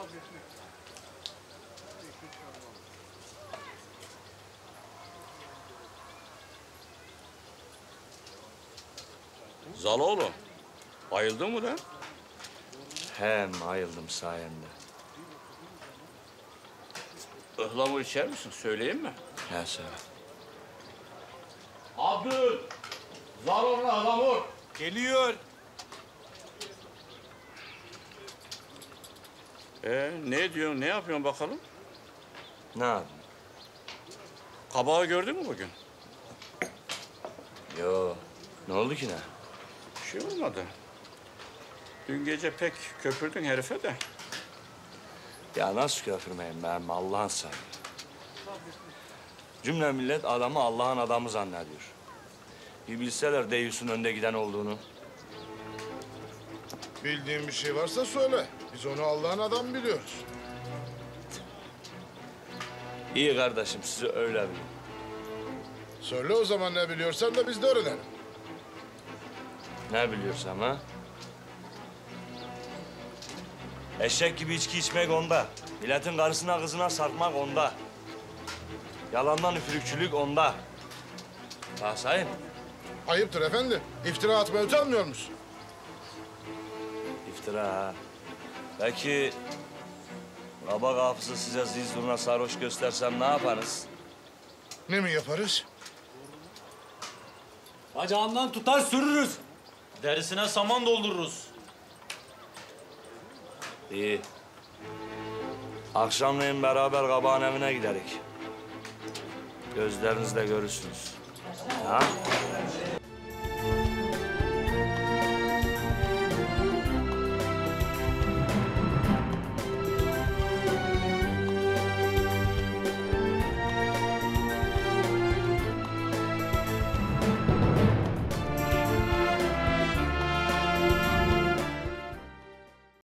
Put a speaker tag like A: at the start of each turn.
A: Zaloğlu, bayıldın mı lan?
B: Hem ayıldım sayende.
A: Ihlamur içer misin? Söyleyeyim mi?
B: Ne söyle?
A: Abdül! Zaloğlu'na ıhlamur!
C: Geliyor.
A: Ne diyorsun, ne yapıyorsun bakalım?
B: Ne yapayım?
A: Kabağı gördün mü bugün?
B: Yo. Ne oldu ki ne?
A: Bir şey olmadı. Dün gece pek köpürdün herife de.
B: Ya nasıl köfürmeyim ben Allah'ın sayı. Cümle millet adamı Allah'ın adamı zannediyor. Bir bilseler Deyus'un önde giden olduğunu.
D: Bildiğin bir şey varsa söyle. Biz onu Allah'ın adamı biliyoruz.
B: İyi kardeşim sizi öyle bilin.
D: Söyle o zaman ne biliyorsan da biz de öğrenelim.
B: Ne biliyorsam ha? Eşek gibi içki içmek onda. Milletin karısına kızına sarkmak onda. Yalandan üfürükçülük onda. Ha sayın.
D: Ayıptır efendi. İftira atmaya utanmıyor musun?
B: İftira ha. Belki kabak hafızı size zizuruna sarhoş göstersem ne yaparız?
D: Ne mi yaparız?
C: Bacağından tutar sürürüz. Derisine saman doldururuz.
B: İyi. Akşamleyin beraber kabağın evine giderik. Gözlerinizle görürsünüz. Ha?